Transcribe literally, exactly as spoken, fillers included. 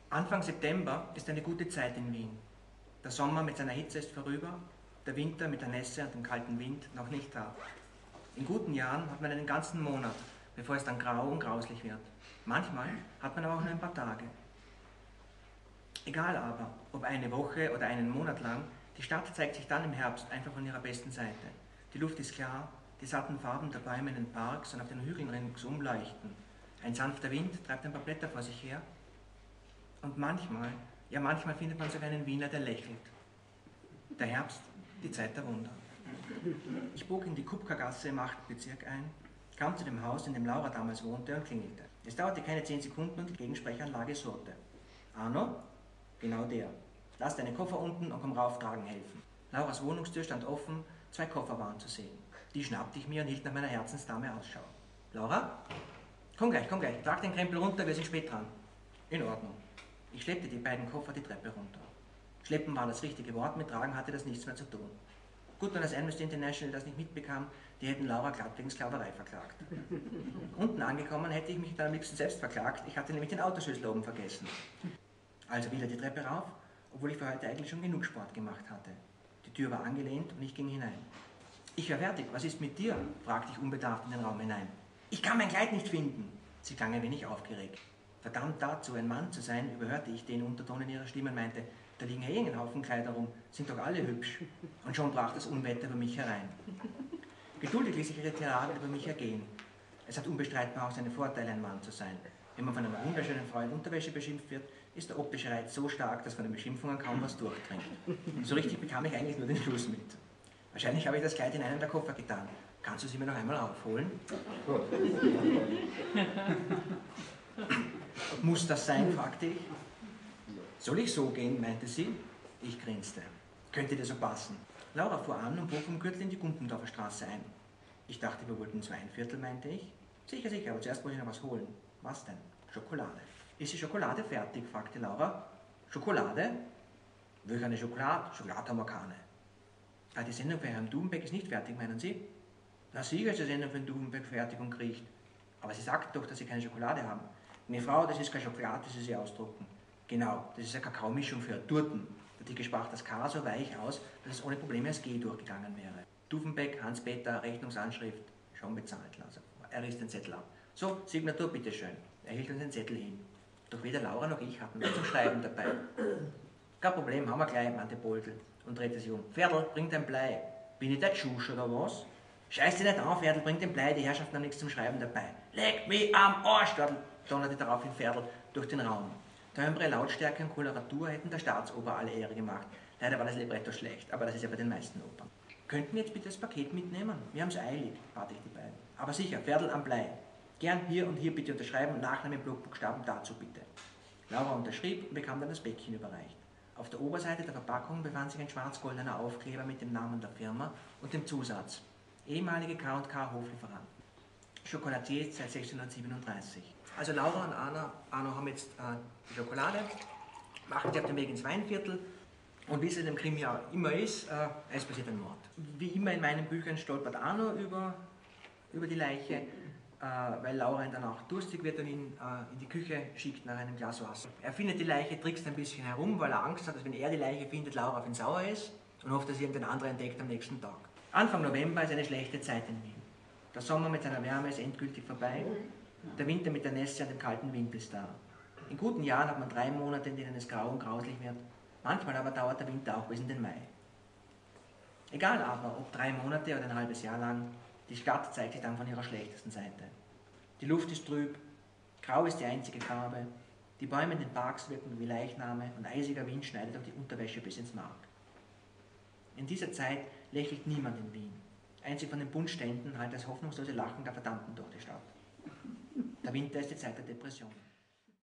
Anfang September ist eine gute Zeit in Wien. Der Sommer mit seiner Hitze ist vorüber, der Winter mit der Nässe und dem kalten Wind noch nicht da. In guten Jahren hat man einen ganzen Monat, bevor es dann grau und grauslich wird. Manchmal hat man aber auch nur ein paar Tage. Egal aber, ob eine Woche oder einen Monat lang, die Stadt zeigt sich dann im Herbst einfach von ihrer besten Seite. Die Luft ist klar, die satten Farben der Bäume in den Parks und auf den Hügeln ringsum leuchten. Ein sanfter Wind treibt ein paar Blätter vor sich her. Und manchmal, ja manchmal findet man sogar einen Wiener, der lächelt. Der Herbst, die Zeit der Wunder. Ich bog in die Kupkergasse im achten Bezirk ein, kam zu dem Haus, in dem Laura damals wohnte, und klingelte. Es dauerte keine zehn Sekunden und die Gegensprechanlage surrte. Arno? Genau der. Lass deine Koffer unten und komm rauf, tragen helfen. Lauras Wohnungstür stand offen, zwei Koffer waren zu sehen. Die schnappte ich mir und hielt nach meiner Herzensdame Ausschau. Laura? Komm gleich, komm gleich, trag den Krempel runter, wir sind spät dran. In Ordnung. Ich schleppte die beiden Koffer die Treppe runter. Schleppen war das richtige Wort, mit Tragen hatte das nichts mehr zu tun. Gut, wenn das Amnesty International das nicht mitbekam, die hätten Laura glatt wegen Sklaverei verklagt. Unten angekommen hätte ich mich dann am liebsten selbst verklagt, ich hatte nämlich den Autoschlüssel oben vergessen. Also wieder die Treppe rauf, obwohl ich für heute eigentlich schon genug Sport gemacht hatte. Die Tür war angelehnt und ich ging hinein. Ich war fertig, was ist mit dir? Fragte ich unbedarft in den Raum hinein. Ich kann mein Kleid nicht finden. Sie klang ein wenig aufgeregt. Verdammt dazu, ein Mann zu sein, überhörte ich den Unterton in ihrer Stimme und meinte, da liegen ja eh ein Haufen Kleider rum, sind doch alle hübsch. Und schon brach das Unwetter über mich herein. Geduldig ließ ich ihre Tirade über mich ergehen. Es hat unbestreitbar auch seine Vorteile, ein Mann zu sein. Wenn man von einer wunderschönen Frau in Unterwäsche beschimpft wird, ist der optische Reiz so stark, dass von den Beschimpfungen kaum was durchdringt. So richtig bekam ich eigentlich nur den Schluss mit. Wahrscheinlich habe ich das Kleid in einem der Koffer getan. Kannst du sie mir noch einmal aufholen? Muss das sein, fragte ich. Soll ich so gehen, meinte sie. Ich grinste. Könnte dir so passen. Laura fuhr an und bog vom Gürtel in die Gumpendorfer Straße ein. Ich dachte, wir wollten ins Weinviertel, meinte ich. Sicher, sicher, aber zuerst muss ich noch was holen. Was denn? Schokolade. Ist die Schokolade fertig? Fragte Laura. Schokolade? Will ich eine Schokolade? Schokolade haben wir keine. Ah, die Sendung für Herrn Duvenbeck ist nicht fertig, meinen Sie? Na sicher ist die Sendung für Herrn Duvenbeck fertig und kriecht. Aber Sie sagten doch, dass Sie keine Schokolade haben. Nee, Frau, das ist keine Schokolade, das Sie Sie ausdrucken. Genau, das ist eine Kakaomischung für Turten. Der Dicke sprach das K so weich aus, dass es ohne Probleme als G durchgegangen wäre. Duvenbeck, Hans-Peter, Rechnungsanschrift, schon bezahlt, Laser. Er riss den Zettel ab. So, Signatur, bitteschön. Er hielt uns den Zettel hin. Doch weder Laura noch ich hatten was zum Schreiben dabei. Kein Problem, haben wir gleich, meinte Boldl und drehte sich um. Pferdl, bring dein Blei. Bin ich der Tschusch oder was? Scheiß dich nicht an, Pferdl, bring den Blei, die Herrschaften haben nichts zum Schreiben dabei. Leg mich am Arsch, donnerte daraufhin Pferdl durch den Raum. Timbre, Lautstärke und Koloratur hätten der Staatsoper alle Ehre gemacht. Leider war das Libretto schlecht, aber das ist ja bei den meisten Opern. Könnten wir jetzt bitte das Paket mitnehmen? Wir haben es eilig, bat ich die beiden. Aber sicher, Pferdl am Blei. Gern hier und hier bitte unterschreiben, Nachname, Blockbuchstaben dazu bitte. Laura unterschrieb und bekam dann das Päckchen überreicht. Auf der Oberseite der Verpackung befand sich ein schwarz-goldener Aufkleber mit dem Namen der Firma und dem Zusatz: ehemalige K und K Hoflieferant. Chocolatier seit sechzehnhundertsiebenunddreißig. Also Laura und Arno, Arno haben jetzt äh, die Schokolade, machen sich auf den Weg ins Weinviertel und wie es in dem Krimi ja immer ist, äh, es passiert ein Mord. Wie immer in meinen Büchern stolpert Arno über, über die Leiche, äh, weil Laura ihn dann auch durstig wird und ihn äh, in die Küche schickt nach einem Glas Wasser. Er findet die Leiche, trickst ein bisschen herum, weil er Angst hat, dass wenn er die Leiche findet, Laura auf ihn sauer ist und hofft, dass irgendein anderer entdeckt am nächsten Tag. Anfang November ist eine schlechte Zeit in Wien. Der Sommer mit seiner Wärme ist endgültig vorbei. Der Winter mit der Nässe und dem kalten Wind ist da. In guten Jahren hat man drei Monate, in denen es grau und grauslich wird. Manchmal aber dauert der Winter auch bis in den Mai. Egal aber, ob drei Monate oder ein halbes Jahr lang, die Stadt zeigt sich dann von ihrer schlechtesten Seite. Die Luft ist trüb, grau ist die einzige Farbe, die Bäume in den Parks wirken wie Leichname und eisiger Wind schneidet auf die Unterwäsche bis ins Mark. In dieser Zeit lächelt niemand in Wien. Einzig von den Buntständen hallt das hoffnungslose Lachen der Verdammten durch die Stadt. Der Winter ist die Zeit der Depression.